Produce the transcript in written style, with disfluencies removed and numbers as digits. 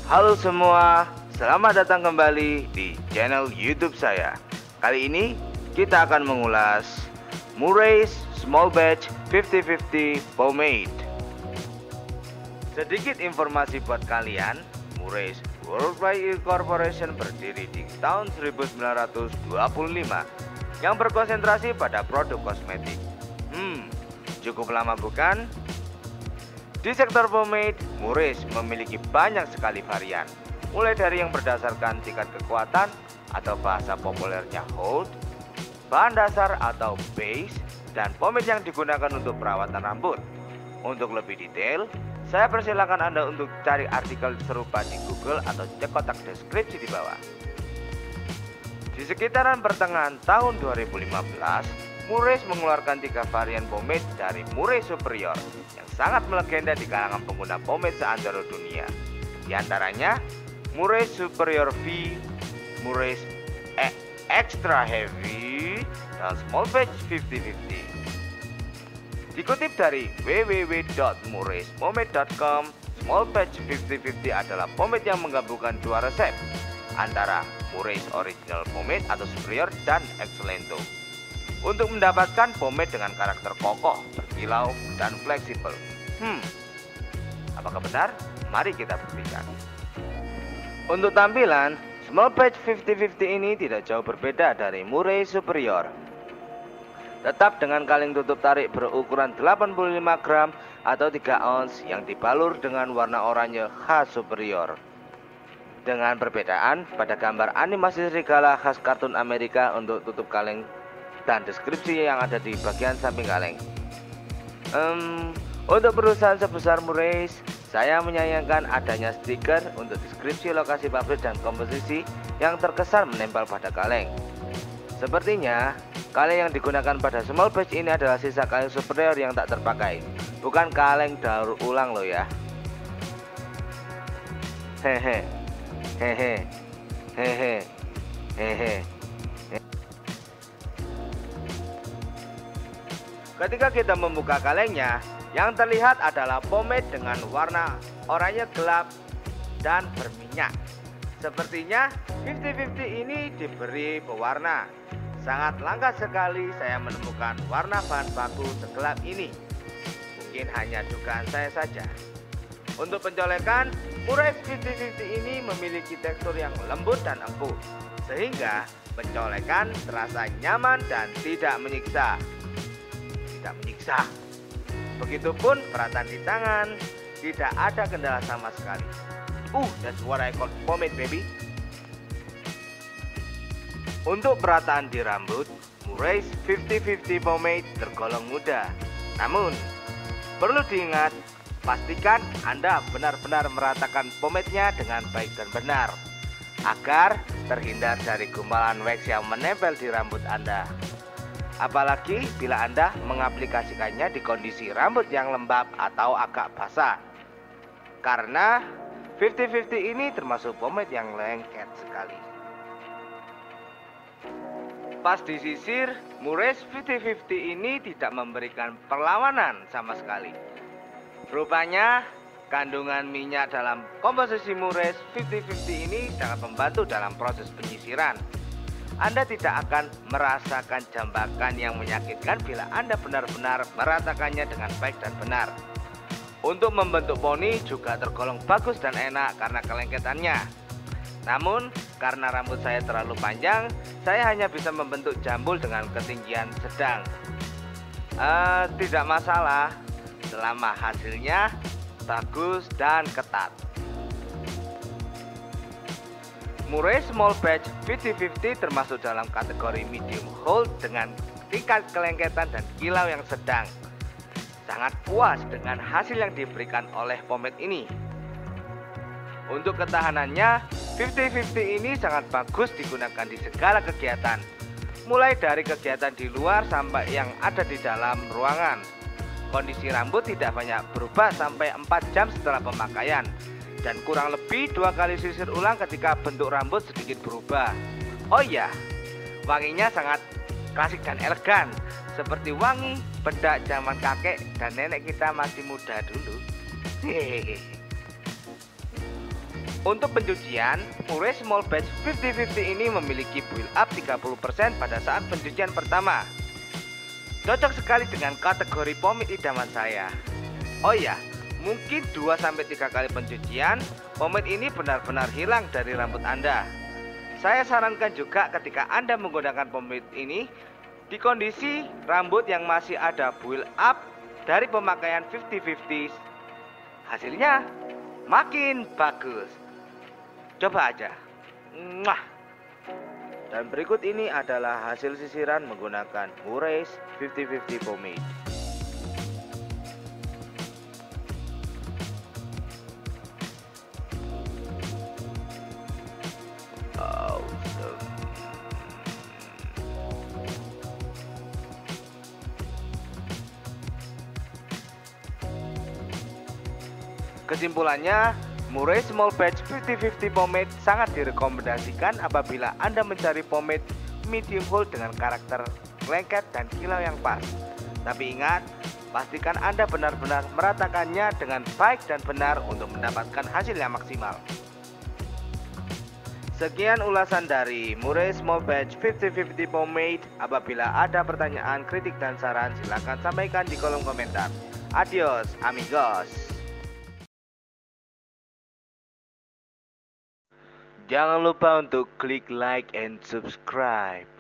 Halo semua, selamat datang kembali di channel YouTube saya. Kali ini kita akan mengulas Murray's Small Batch 50/50 Pomade. Sedikit informasi buat kalian, Murray's Worldwide Corporation berdiri di tahun 1925 yang berkonsentrasi pada produk kosmetik. Cukup lama bukan? Di sektor pomade, Murray's memiliki banyak sekali varian, mulai dari yang berdasarkan tingkat kekuatan atau bahasa populernya hold, bahan dasar atau base, dan pomade yang digunakan untuk perawatan rambut. Untuk lebih detail, saya persilakan Anda untuk cari artikel serupa di Google atau cek kotak deskripsi di bawah. Di sekitaran pertengahan tahun 2015, Murray's mengeluarkan 3 varian pomade dari Murray Superior yang sangat melegenda di kalangan pengguna pomade seantero dunia. Di antaranya Murray Superior V, Murray's Extra Heavy, dan Small Batch 50/50. Dikutip dari www.murrayspomade.com, Small Batch 50/50 adalah pomade yang menggabungkan 2 resep antara Murray's Original Pomade atau Superior dan Excellento untuk mendapatkan pomade dengan karakter kokoh, berkilau, dan fleksibel. Apakah benar? Mari kita buktikan. Untuk tampilan, Small Batch 50/50 ini tidak jauh berbeda dari Murray Superior. Tetap dengan kaleng tutup tarik berukuran 85 gram atau 3 ounce yang dibalur dengan warna oranye khas Superior. Dengan perbedaan pada gambar animasi serigala khas kartun Amerika untuk tutup kaleng dan deskripsi yang ada di bagian samping kaleng. Untuk perusahaan sebesar Murray's, saya menyayangkan adanya stiker untuk deskripsi lokasi pabrik dan komposisi yang terkesan menempel pada kaleng. Sepertinya kaleng yang digunakan pada small batch ini adalah sisa kaleng superior yang tak terpakai, bukan kaleng daur ulang loh ya. Hehe, hehe, hehe, hehe. Ketika kita membuka kalengnya, yang terlihat adalah pomade dengan warna oranye gelap dan berminyak. Sepertinya 50/50 ini diberi pewarna. Sangat langka sekali saya menemukan warna bahan baku segelap ini. Mungkin hanya dugaan saya saja. Untuk pencolekan, Murray's 50/50 ini memiliki tekstur yang lembut dan empuk, sehingga pencolekan terasa nyaman dan tidak menyiksa. Begitupun perataan di tangan, tidak ada kendala sama sekali. That's what I call pomade, baby. Untuk perataan di rambut, Murray's 50/50 pomade tergolong mudah. Namun, perlu diingat, pastikan Anda benar-benar meratakan pomade-nya dengan baik dan benar, agar terhindar dari gumpalan wax yang menempel di rambut Anda. Apalagi bila Anda mengaplikasikannya di kondisi rambut yang lembab atau agak basah. Karena 50/50 ini termasuk pomade yang lengket sekali. Pas disisir, Murray's 50/50 ini tidak memberikan perlawanan sama sekali. Rupanya kandungan minyak dalam komposisi Murray's 50/50 ini sangat membantu dalam proses penyisiran. Anda tidak akan merasakan jambakan yang menyakitkan bila Anda benar-benar meratakannya dengan baik dan benar. Untuk membentuk poni juga tergolong bagus dan enak karena kelengketannya. Namun, karena rambut saya terlalu panjang, saya hanya bisa membentuk jambul dengan ketinggian sedang. Tidak masalah, selama hasilnya bagus dan ketat. Murray Small Batch 50/50 termasuk dalam kategori medium hold dengan tingkat kelengketan dan kilau yang sedang. Sangat puas dengan hasil yang diberikan oleh pomade ini. Untuk ketahanannya, 50/50 ini sangat bagus digunakan di segala kegiatan, mulai dari kegiatan di luar sampai yang ada di dalam ruangan. Kondisi rambut tidak banyak berubah sampai 4 jam setelah pemakaian, dan kurang lebih 2 kali sisir ulang ketika bentuk rambut sedikit berubah. Oh iya, wanginya sangat klasik dan elegan, seperti wangi bedak zaman kakek dan nenek kita masih muda dulu. Hehehe. Untuk pencucian, Murray Small Batch 50-50 ini memiliki build up 30% pada saat pencucian pertama. Cocok sekali dengan kategori pomade idaman saya. Oh ya, mungkin 2-3 kali pencucian, pomade ini benar-benar hilang dari rambut Anda. Saya sarankan juga ketika Anda menggunakan pomade ini di kondisi rambut yang masih ada build up dari pemakaian 50-50, hasilnya makin bagus. Coba aja. Mwah. Dan berikut ini adalah hasil sisiran menggunakan Murray's 50-50 pomade. Kesimpulannya, Murray Small Batch 50-50 pomade sangat direkomendasikan apabila Anda mencari pomade medium hold dengan karakter lengket dan kilau yang pas. Tapi ingat, pastikan Anda benar-benar meratakannya dengan baik dan benar untuk mendapatkan hasil yang maksimal. Sekian ulasan dari Murray Small Batch 50-50 pomade. Apabila ada pertanyaan, kritik, dan saran, silakan sampaikan di kolom komentar. Adios, amigos. Jangan lupa untuk klik like and subscribe.